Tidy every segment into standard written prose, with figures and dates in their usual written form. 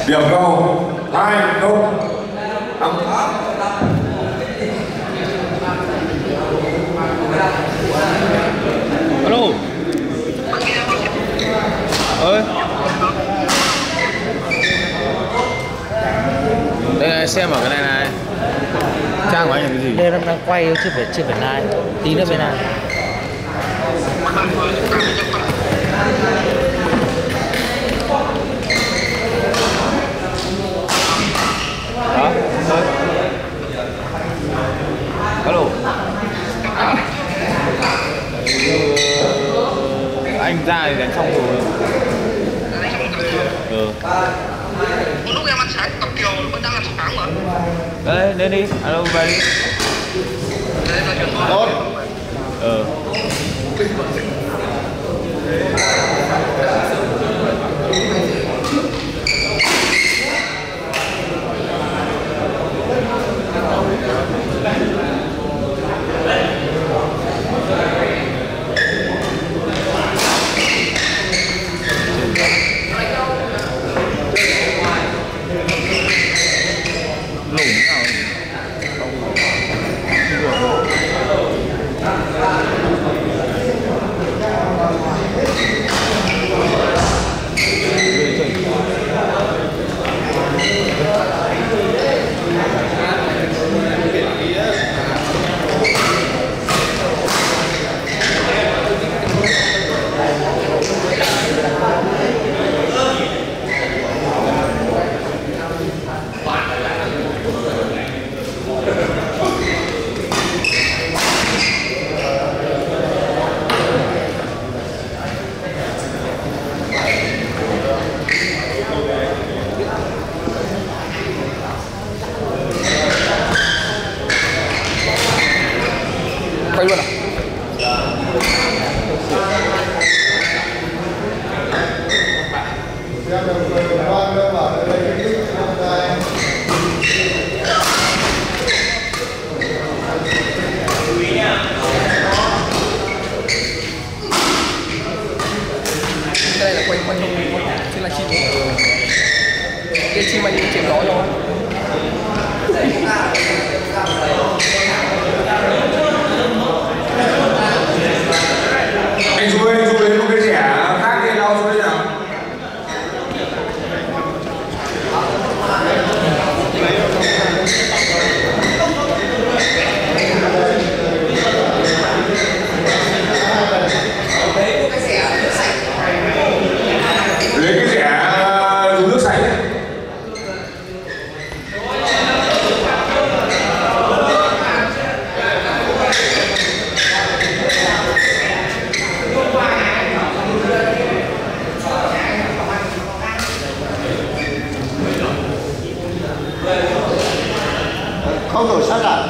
Điểm cầu 2-0. Alo. Ơi. Đây này, xem ở cái này này. Trang của anh là cái gì? Đây đang quay chưa phải like. Tí nữa bên này. Đó. Alo. Anh ra thì đánh xong rồi. Một lúc em ăn sáng tập kiều vẫn đang làm sáng mà. Đấy, lên đi. Alo, về đi. Đây là chuyện Tốt. Quay luôn à? Đây là quay không chứ là chim cái chim anh chim đó rồi. Anh chú ơi, chú đến một cái trẻ khác thì lau chú đây nào. Lấy cái rẻ dùng nước sạch ấy. Không đổi sắc à?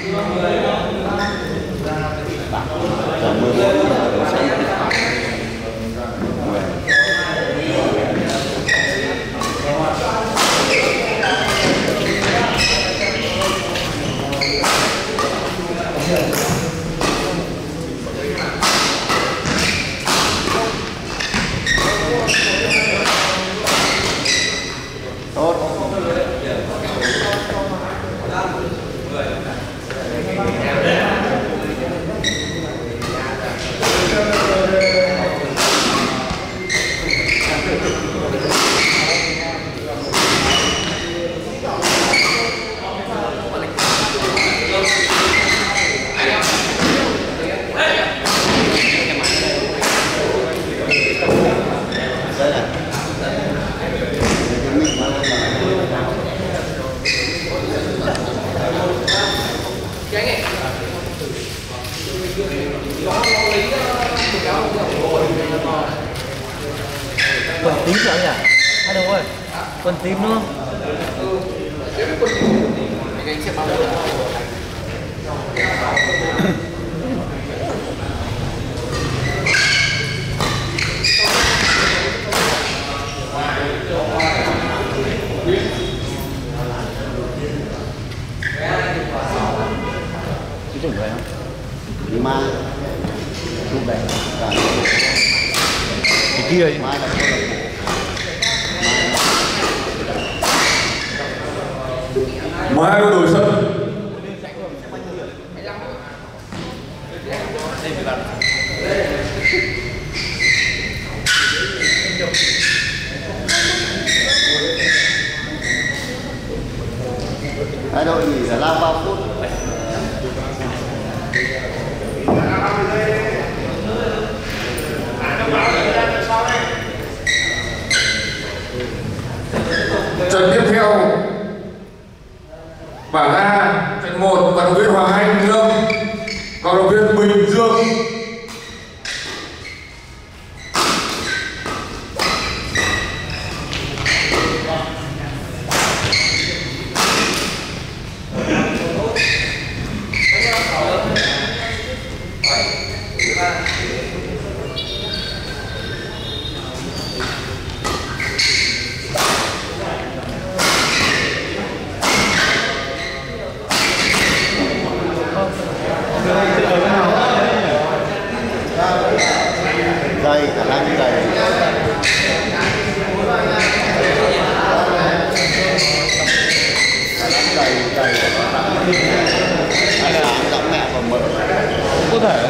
Quần tím sao nhỉ? Anh Đồng ơi, quần tím đúng không? Chú chuẩn về không? Mà chú về Cái kia ấy. mai là Mời hai đội sân. Hai đội nghỉ là 3 phút. Trận tiếp theo bảng A, trận 1 vận động viên Hoàng Anh Lương, vận động viên Bình Dương. Dày, khả năng dày. Khả năng dày, dày. Hay là giọng mẹ và mỡ. Có thể.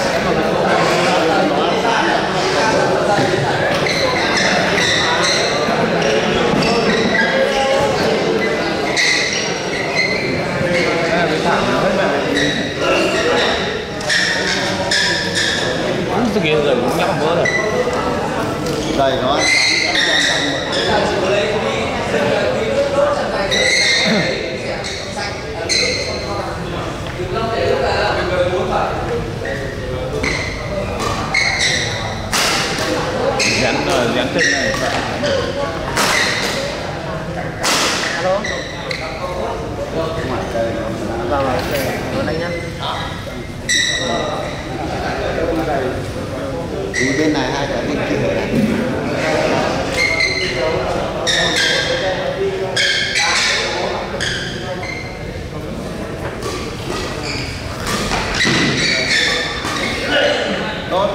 Cái kia rồi cũng nhắm mỡ rồi. Dày nó dán chân này. Alo. Vâng rồi, cảm ơn anh nhé. đi bên này hai cái bên kia này. Tốt.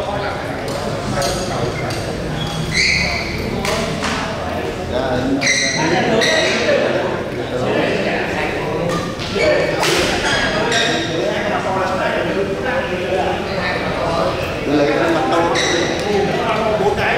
Lấy cái mặt đâu. 4 cái.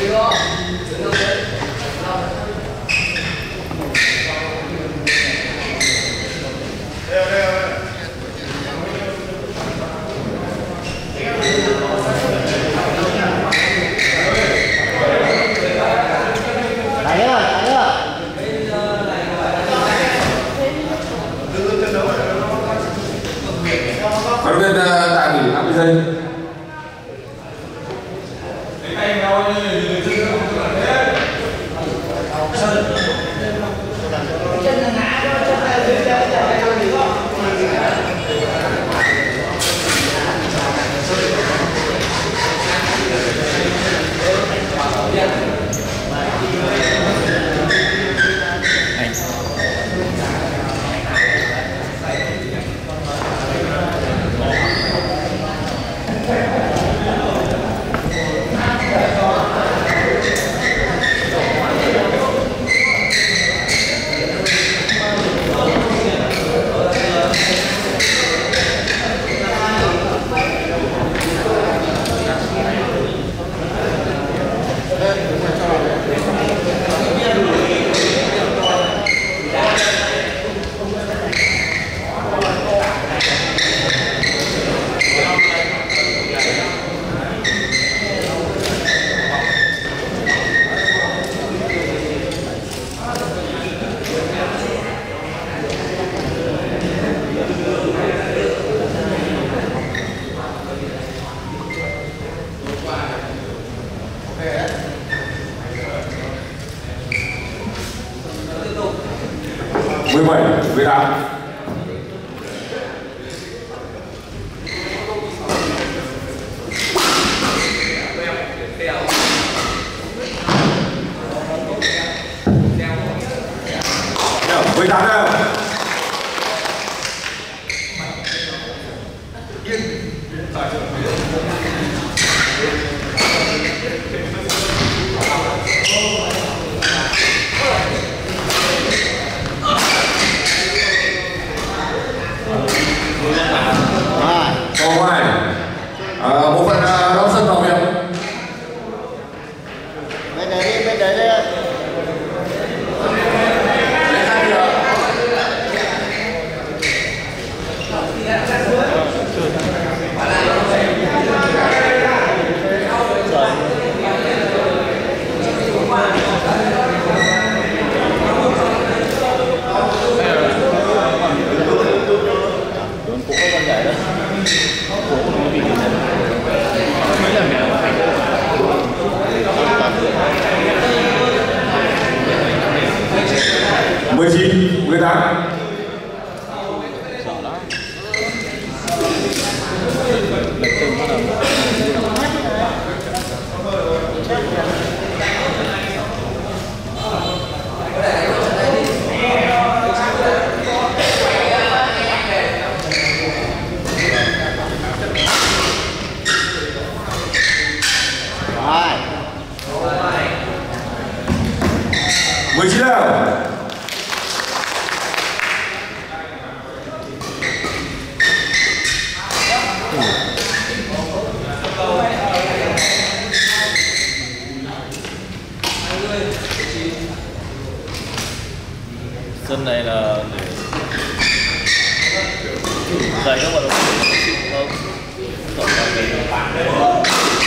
Vận động viên tạm nghỉ 20 giây. Với đá. Với đá nào. 19, 18. Mười chín nào. Sân này là để dạy các vận động viên không, tổng là về